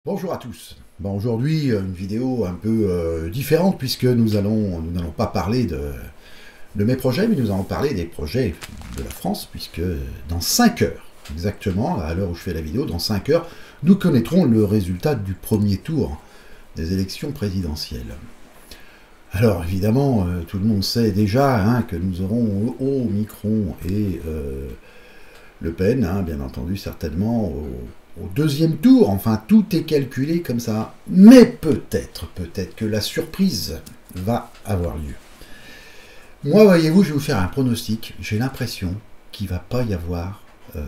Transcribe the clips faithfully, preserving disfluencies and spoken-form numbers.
Bonjour à tous. Bon, aujourd'hui, une vidéo un peu euh, différente puisque nous allons, nous n'allons pas parler de, de mes projets, mais nous allons parler des projets de la France puisque dans cinq heures, exactement, à l'heure où je fais la vidéo, dans cinq heures, nous connaîtrons le résultat du premier tour des élections présidentielles. Alors évidemment, euh, tout le monde sait déjà hein, que nous aurons au Micron et euh, Le Pen, hein, bien entendu, certainement, au, au deuxième tour. Enfin, tout est calculé comme ça. Mais peut-être, peut-être que la surprise va avoir lieu. Moi, voyez-vous, je vais vous faire un pronostic. J'ai l'impression qu'il va pas y avoir... Euh,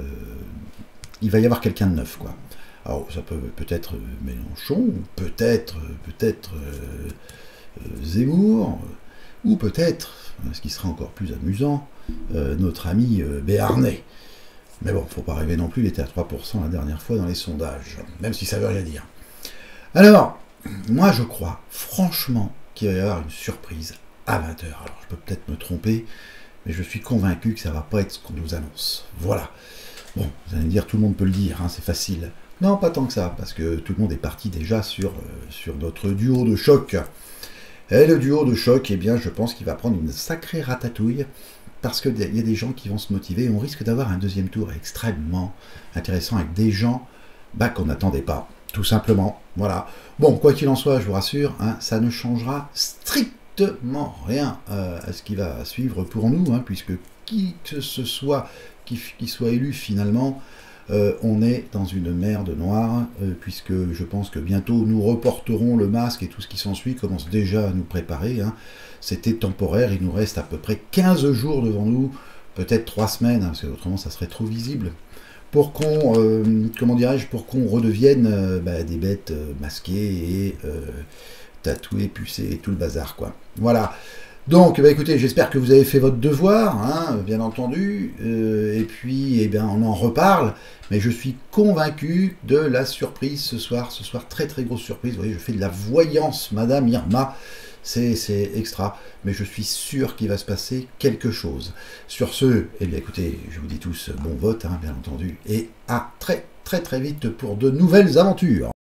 il va y avoir quelqu'un de neuf, quoi. Alors, ça peut peut-être Mélenchon, peut-être peut-être euh, euh, Zemmour, ou peut-être, ce qui sera encore plus amusant, euh, notre ami euh, Béarnais. Mais bon, faut pas rêver non plus, il était à trois pour cent la dernière fois dans les sondages, même si ça veut rien dire. Alors, moi je crois franchement qu'il va y avoir une surprise à vingt heures. Alors je peux peut-être me tromper, mais je suis convaincu que ça va pas être ce qu'on nous annonce. Voilà. Bon, vous allez me dire, tout le monde peut le dire, hein, c'est facile. Non, pas tant que ça, parce que tout le monde est parti déjà sur, euh, sur notre duo de choc. Et le duo de choc, eh bien, je pense qu'il va prendre une sacrée ratatouille, parce qu'il y a des gens qui vont se motiver, et on risque d'avoir un deuxième tour extrêmement intéressant, avec des gens bah, qu'on n'attendait pas, tout simplement. Voilà. Bon, quoi qu'il en soit, je vous rassure, hein, ça ne changera strictement rien euh, à ce qui va suivre pour nous, hein, puisque qui que ce soit qui, qui soit élu finalement, Euh, on est dans une merde noire, euh, puisque je pense que bientôt nous reporterons le masque et tout ce qui s'ensuit commence déjà à nous préparer. Hein. C'était temporaire, il nous reste à peu près quinze jours devant nous, peut-être trois semaines, hein, parce que autrement ça serait trop visible, pour qu'on, euh, comment dirais-je, pour qu'on redevienne euh, bah, des bêtes euh, masquées et euh, tatouées, pucées et tout le bazar, quoi. Voilà. Donc, bah écoutez, j'espère que vous avez fait votre devoir, hein, bien entendu, euh, et puis, eh bien, on en reparle, mais je suis convaincu de la surprise ce soir, ce soir, très très grosse surprise, vous voyez, je fais de la voyance, Madame Irma, c'est extra, mais je suis sûr qu'il va se passer quelque chose. Sur ce, eh bien, écoutez, je vous dis tous bon vote, hein, bien entendu, et à très très très vite pour de nouvelles aventures.